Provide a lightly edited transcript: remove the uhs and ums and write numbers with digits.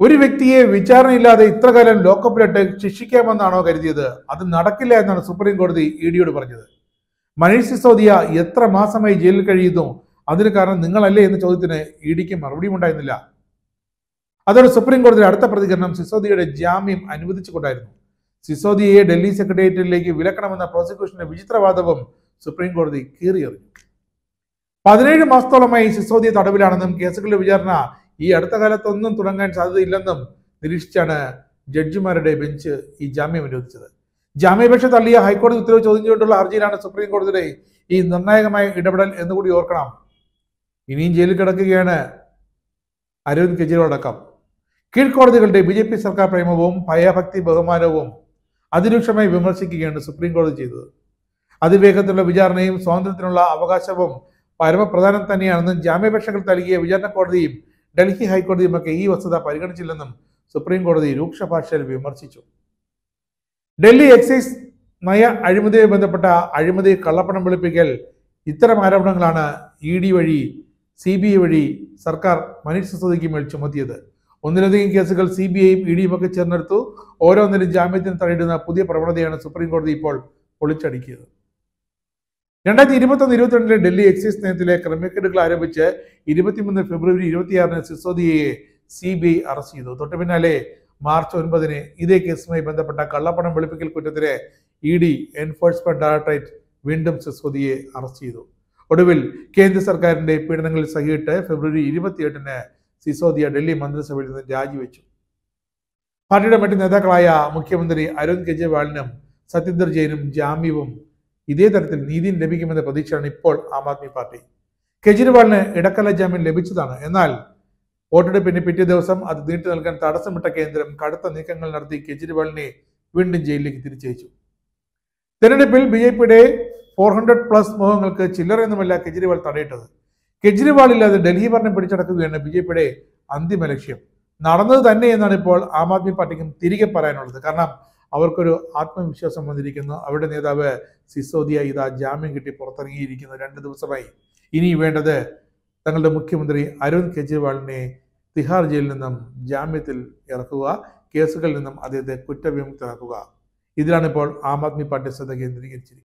ഒരു വ്യക്തിയെ വിചാരണയില്ലാതെ ഇത്രകാലം ലോക്കപ്പിലിട്ട് ശിക്ഷിക്കാമെന്നാണോ കരുതിയത്? അത് നടക്കില്ല എന്നാണ് സുപ്രീം കോടതി ഇഡിയോട് പറഞ്ഞത്. മനീഷ് സിസോദിയ എത്ര മാസമായി ജയിലിൽ കഴിയുന്നു, അതിന് കാരണം നിങ്ങളല്ലേ എന്ന ചോദ്യത്തിന് ഇഡിക്ക് മറുപടിയും ഉണ്ടായിരുന്നില്ല. അതോടെ സുപ്രീം കോടതിയുടെ അടുത്ത പ്രതികരണം സിസോദിയയുടെ ജാമ്യം അനുവദിച്ചുകൊണ്ടായിരുന്നു. സിസോദിയയെ ഡൽഹി സെക്രട്ടേറിയറ്റിലേക്ക് വിലക്കണമെന്ന പ്രോസിക്യൂഷന്റെ വിചിത്രവാദവും സുപ്രീം കോടതി കീറിയെറിഞ്ഞു. 17 മാസത്തോളമായി സിസോദിയ തടവിലാണെന്നും കേസുകളുടെ വിചാരണ ഈ അടുത്ത കാലത്തൊന്നും തുടങ്ങാൻ സാധ്യതയില്ലെന്നും നിരീക്ഷിച്ചാണ് ജഡ്ജിമാരുടെ ബെഞ്ച് ഈ ജാമ്യം അനുവദിച്ചത്. ജാമ്യാപേക്ഷ തള്ളിയ ഹൈക്കോടതി ഉത്തരവ് ചോദ്യം ചെയ്തുകൊണ്ടുള്ള ഹർജിയിലാണ് സുപ്രീം കോടതിയുടെ ഈ നിർണായകമായ ഇടപെടൽ എന്നുകൂടി ഓർക്കണം. ഇനിയും ജയിലിൽ കിടക്കുകയാണ് അരവിന്ദ് കെജ്രിവാൾ അടക്കം. കീഴ്ക്കോടതികളുടെ BJP സർക്കാർ പ്രേമവും ഭയഭക്തി ബഹുമാനവും അതിരൂക്ഷമായി വിമർശിക്കുകയാണ് സുപ്രീം കോടതി ചെയ്തത്. അതിവേഗത്തിലുള്ള വിചാരണയും സ്വാതന്ത്ര്യത്തിനുള്ള അവകാശവും പരമപ്രധാനം തന്നെയാണെന്നും ജാമ്യാപേക്ഷകൾ നൽകിയ വിചാരണ കോടതിയും ഡൽഹി ഹൈക്കോടതിയും ഒക്കെ ഈ വസ്തുത പരിഗണിച്ചില്ലെന്നും സുപ്രീം കോടതി രൂക്ഷ ഭാഷയിൽ വിമർശിച്ചു. ഡൽഹി എക്സൈസ് നയ അഴിമതിയുമായി ബന്ധപ്പെട്ട അഴിമതി, കള്ളപ്പണം വെളുപ്പിക്കൽ, ഇത്തരം ആരോപണങ്ങളാണ് ED വഴി CBI വഴി സർക്കാർ മനീഷ് സിസോദിയയ്ക്ക് മേൽ ചുമത്തിയത്. ഒന്നിലധികം കേസുകൾ CBIയും EDയും ഒക്കെ ചേർന്നെടുത്തു. ഓരോന്നിലും ജാമ്യത്തിന് തടയിടുന്ന പുതിയ പ്രവണതയാണ് സുപ്രീം കോടതി ഇപ്പോൾ പൊളിച്ചടുക്കിയത്. 2021-22 ഡൽഹി എക്സൈസ് നയത്തിലെ ക്രമക്കേടുകൾ ആരോപിച്ച് 23 ഫെബ്രുവരി 26 സിസോദിയയെ CBI അറസ്റ്റ് ചെയ്തു. തൊട്ടു പിന്നാലെ മാർച്ച് 9 ഇതേ കേസുമായി ബന്ധപ്പെട്ട കള്ളപ്പണം വെളുപ്പിക്കൽ കുറ്റത്തിന് ED എൻഫോഴ്സ്മെന്റ് ഡയറക്ടറേറ്റ് വീണ്ടും സിസോദിയയെ അറസ്റ്റ് ചെയ്തു. ഒടുവിൽ കേന്ദ്ര സർക്കാരിന്റെ പീഡനങ്ങളിൽ സഹിയിട്ട് ഫെബ്രുവരി 28 സിസോദിയ ഡൽഹി മന്ത്രിസഭയിൽ നിന്ന് രാജിവെച്ചു. പാർട്ടിയുടെ മറ്റ് നേതാക്കളായ മുഖ്യമന്ത്രി അരവിന്ദ് കെജ്രിവാളിനും സത്യേന്ദർ ജെയിനും ജാമ്യവും ഇതേ തരത്തിൽ നീതിയും ലഭിക്കുമെന്ന പ്രതീക്ഷയാണ് ഇപ്പോൾ ആം ആദ്മി പാർട്ടി. കെജ്രിവാളിന് ഇടക്കാല ജാമ്യം ലഭിച്ചതാണ്. എന്നാൽ വോട്ടെടുപ്പിന് പിറ്റേ ദിവസം അത് നീട്ടി നൽകാൻ തടസ്സമിട്ട കേന്ദ്രം കടുത്ത നീക്കങ്ങൾ നടത്തി കെജ്രിവാളിനെ വീണ്ടും ജയിലിലേക്ക് തിരിച്ചയച്ചു. തെരഞ്ഞെടുപ്പിൽ BJPയുടെ 400+ മുഖങ്ങൾക്ക് ചില്ലറയൊന്നുമല്ല കെജ്രിവാൾ തടയിട്ടത്. കെജ്രിവാൾ ഇല്ലാതെ ഡൽഹി ഭരണം പിടിച്ചടക്കുകയാണ് BJPയുടെ അന്തിമ ലക്ഷ്യം. നടന്നത് തന്നെ എന്നാണ് ഇപ്പോൾ ആം ആദ്മി പാർട്ടിക്കും തിരികെ പറയാനുള്ളത്. കാരണം അവർക്കൊരു ആത്മവിശ്വാസം വന്നിരിക്കുന്നു. അവരുടെ നേതാവ് സിസോദിയ ഇതാ ജാമ്യം കിട്ടി പുറത്തിറങ്ങിയിരിക്കുന്നു 2 ദിവസമായി. ഇനി വേണ്ടത് തങ്ങളുടെ മുഖ്യമന്ത്രി അരവിന്ദ് കെജ്രിവാളിനെ തിഹാർ ജയിലിൽ നിന്നും ജാമ്യത്തിൽ ഇറക്കുക, കേസുകളിൽ നിന്നും അദ്ദേഹത്തെ കുറ്റവിമുക്തരാക്കുക. ഇതിലാണ് ഇപ്പോൾ ആം ആദ്മി പാർട്ടി ശ്രദ്ധ കേന്ദ്രീകരിച്ചിരിക്കുന്നത്.